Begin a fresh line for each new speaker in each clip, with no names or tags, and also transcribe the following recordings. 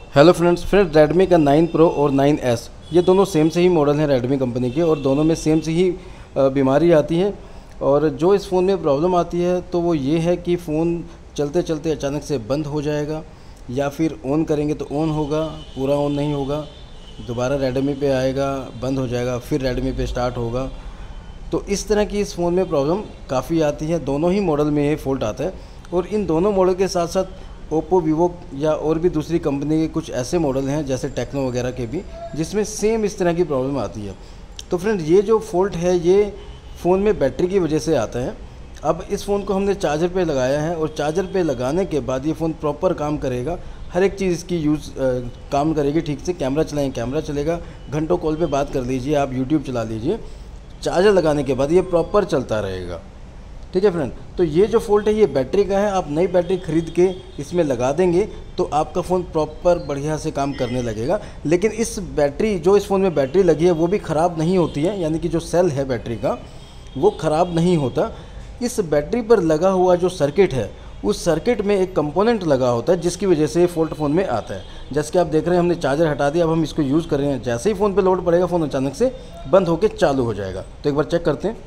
Hello friends Redmi का 9 pro और 9S ये दोनों सेम से ही मॉडल हैं रेडमी कंपनी के, और दोनों में सेम से ही बीमारी आती है। और जो इस फ़ोन में प्रॉब्लम आती है तो वो ये है कि फ़ोन चलते चलते अचानक से बंद हो जाएगा, या फिर ऑन करेंगे तो ऑन होगा, पूरा ऑन नहीं होगा, दोबारा रेडमी पे आएगा, बंद हो जाएगा, फिर रेडमी पे स्टार्ट होगा। तो इस तरह की इस फ़ोन में प्रॉब्लम काफ़ी आती है। दोनों ही मॉडल में ये फ़ॉल्ट आता है, और इन दोनों मॉडल के साथ साथ ओप्पो, वीवो या और भी दूसरी कंपनी के कुछ ऐसे मॉडल हैं जैसे टेक्नो वगैरह के भी, जिसमें सेम इस तरह की प्रॉब्लम आती है। तो फ्रेंड, ये जो फ़ॉल्ट है ये फ़ोन में बैटरी की वजह से आता है। अब इस फ़ोन को हमने चार्जर पे लगाया है, और चार्जर पे लगाने के बाद ये फ़ोन प्रॉपर काम करेगा, हर एक चीज़ इसकी काम करेगी ठीक से। कैमरा चलाएँ कैमरा चलेगा, घंटों कॉल पे बात कर लीजिए, आप यूट्यूब चला लीजिए। चार्जर लगाने के बाद ये प्रॉपर चलता रहेगा। ठीक है फ्रेंड, तो ये जो फ़ॉल्ट है ये बैटरी का है। आप नई बैटरी ख़रीद के इसमें लगा देंगे तो आपका फ़ोन प्रॉपर बढ़िया से काम करने लगेगा। लेकिन इस बैटरी जो इस फ़ोन में बैटरी लगी है वो भी ख़राब नहीं होती है, यानी कि जो सेल है बैटरी का वो ख़राब नहीं होता। इस बैटरी पर लगा हुआ जो सर्किट है उस सर्किट में एक कंपोनेंट लगा होता है जिसकी वजह से ये फ़ॉल्ट फ़ोन में आता है। जैसे कि आप देख रहे हैं हमने चार्जर हटा दिया, अब हम इसको यूज़ कर रहे हैं। जैसे ही फ़ोन पे लोड पड़ेगा फ़ोन अचानक से बंद होकर चालू हो जाएगा। तो एक बार चेक करते हैं।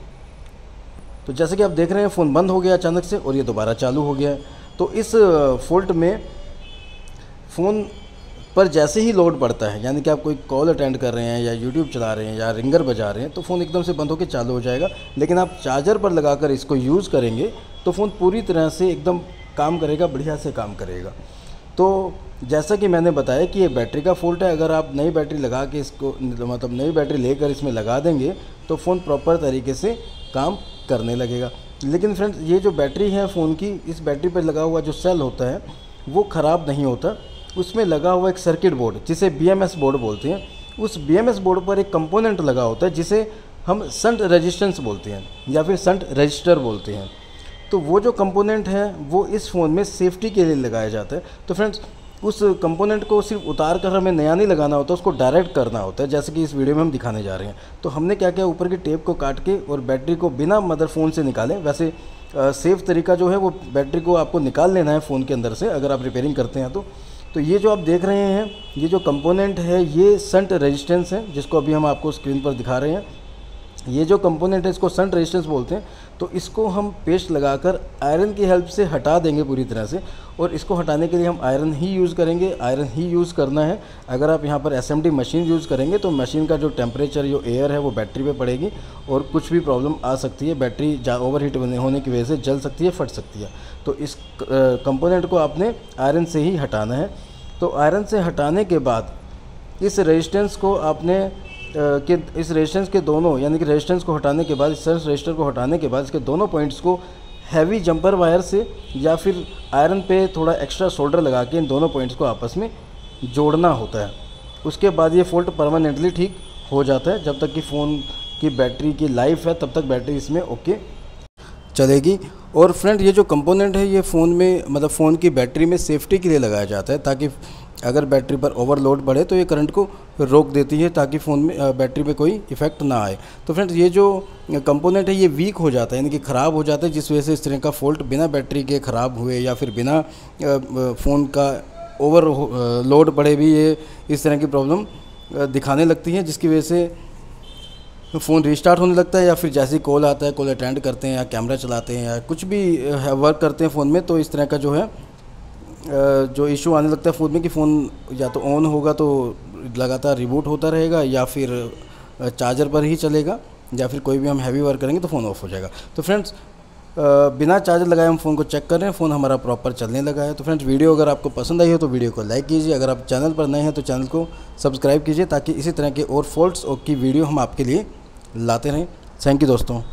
तो जैसे कि आप देख रहे हैं फ़ोन बंद हो गया अचानक से, और ये दोबारा चालू हो गया है। तो इस फ़ॉल्ट में फ़ोन पर जैसे ही लोड पड़ता है, यानी कि आप कोई कॉल अटेंड कर रहे हैं या यूट्यूब चला रहे हैं या रिंगर बजा रहे हैं, तो फ़ोन एकदम से बंद होकर चालू हो जाएगा। लेकिन आप चार्जर पर लगाकर इसको यूज़ करेंगे तो फ़ोन पूरी तरह से एकदम काम करेगा, बढ़िया से काम करेगा। तो जैसा कि मैंने बताया कि ये बैटरी का फ़ॉल्ट है। अगर आप नई बैटरी लगा के इसको, मतलब नई बैटरी लेकर इसमें लगा देंगे तो फ़ोन प्रॉपर तरीके से काम करने लगेगा। लेकिन फ्रेंड्स, ये जो बैटरी है फ़ोन की, इस बैटरी पर लगा हुआ जो सेल होता है वो ख़राब नहीं होता। उसमें लगा हुआ एक सर्किट बोर्ड जिसे BMS बोर्ड बोलते हैं, उस BMS बोर्ड पर एक कंपोनेंट लगा होता है जिसे हम शंट रेजिस्टेंस बोलते हैं या फिर शंट रजिस्टर बोलते हैं। तो वो जो कंपोनेंट है वो इस फ़ोन में सेफ्टी के लिए लगाया जाता है। तो फ्रेंड्स, उस कंपोनेंट को सिर्फ उतार कर हमें नया नहीं लगाना होता, उसको डायरेक्ट करना होता है, जैसे कि इस वीडियो में हम दिखाने जा रहे हैं। तो हमने क्या किया, ऊपर की टेप को काट के और बैटरी को बिना मदरफ़ोन से निकालें। वैसे सेफ़ तरीका जो है वो बैटरी को आपको निकाल लेना है फ़ोन के अंदर से, अगर आप रिपेयरिंग करते हैं तो ये जो आप देख रहे हैं ये जो कंपोनेंट है ये शंट रेजिस्टेंस है, जिसको अभी हम आपको स्क्रीन पर दिखा रहे हैं। ये जो कंपोनेंट है इसको शंट रेजिस्टेंस बोलते हैं। तो इसको हम पेस्ट लगाकर आयरन की हेल्प से हटा देंगे पूरी तरह से, और इसको हटाने के लिए हम आयरन ही यूज़ करेंगे। आयरन ही यूज़ करना है। अगर आप यहाँ पर SMD मशीन यूज़ करेंगे तो मशीन का जो टेम्परेचर, जो एयर है वो बैटरी पे पड़ेगी और कुछ भी प्रॉब्लम आ सकती है। बैटरी ओवरहीट होने की वजह से जल सकती है, फट सकती है। तो इस कंपोनेंट को आपने आयरन से ही हटाना है। तो आयरन से हटाने के बाद इस रेजिस्टेंस को आपने इस रेजिस्टेंस के दोनों, यानी कि रेजिस्टेंस को हटाने के बाद, इस सेंस रजिस्टर को हटाने के बाद इसके दोनों पॉइंट्स को हैवी जंपर वायर से या फिर आयरन पे थोड़ा एक्स्ट्रा सोल्डर लगा के इन दोनों पॉइंट्स को आपस में जोड़ना होता है। उसके बाद ये फ़ॉल्ट परमानेंटली ठीक हो जाता है। जब तक कि फ़ोन की बैटरी की लाइफ है तब तक बैटरी इसमें ओके चलेगी। और फ्रेंड, ये जो कंपोनेंट है ये फ़ोन में, मतलब फ़ोन की बैटरी में सेफ्टी के लिए लगाया जाता है, ताकि अगर बैटरी पर ओवरलोड बढ़े तो ये करंट को रोक देती है, ताकि फ़ोन में बैटरी पे कोई इफ़ेक्ट ना आए। तो फ्रेंड्स, ये जो कंपोनेंट है ये वीक हो जाता है, यानी कि ख़राब हो जाता है, जिस वजह से इस तरह का फ़ॉल्ट बिना बैटरी के ख़राब हुए या फिर बिना फ़ोन का ओवर लोड पड़े भी ये इस तरह की प्रॉब्लम दिखाने लगती है, जिसकी वजह से फ़ोन रीस्टार्ट होने लगता है, या फिर जैसे ही कॉल आता है, कॉल अटेंड करते हैं या कैमरा चलाते हैं या कुछ भी वर्क करते हैं फ़ोन में, तो इस तरह का जो है जो इशू आने लगता है फ़ोन में कि फ़ोन या तो ऑन होगा तो लगातार रिबूट होता रहेगा, या फिर चार्जर पर ही चलेगा, या फिर कोई भी हम हैवी वर्क करेंगे तो फ़ोन ऑफ हो जाएगा। तो फ्रेंड्स, बिना चार्जर लगाए हम फ़ोन को चेक कर रहे हैं, फ़ोन हमारा प्रॉपर चलने लगा है। तो फ्रेंड्स, वीडियो अगर आपको पसंद आई हो तो वीडियो को लाइक कीजिए। अगर आप चैनल पर नए हैं तो चैनल को सब्सक्राइब कीजिए, ताकि इसी तरह के और फॉल्ट्स की वीडियो हम आपके लिए लाते रहें। थैंक यू दोस्तों।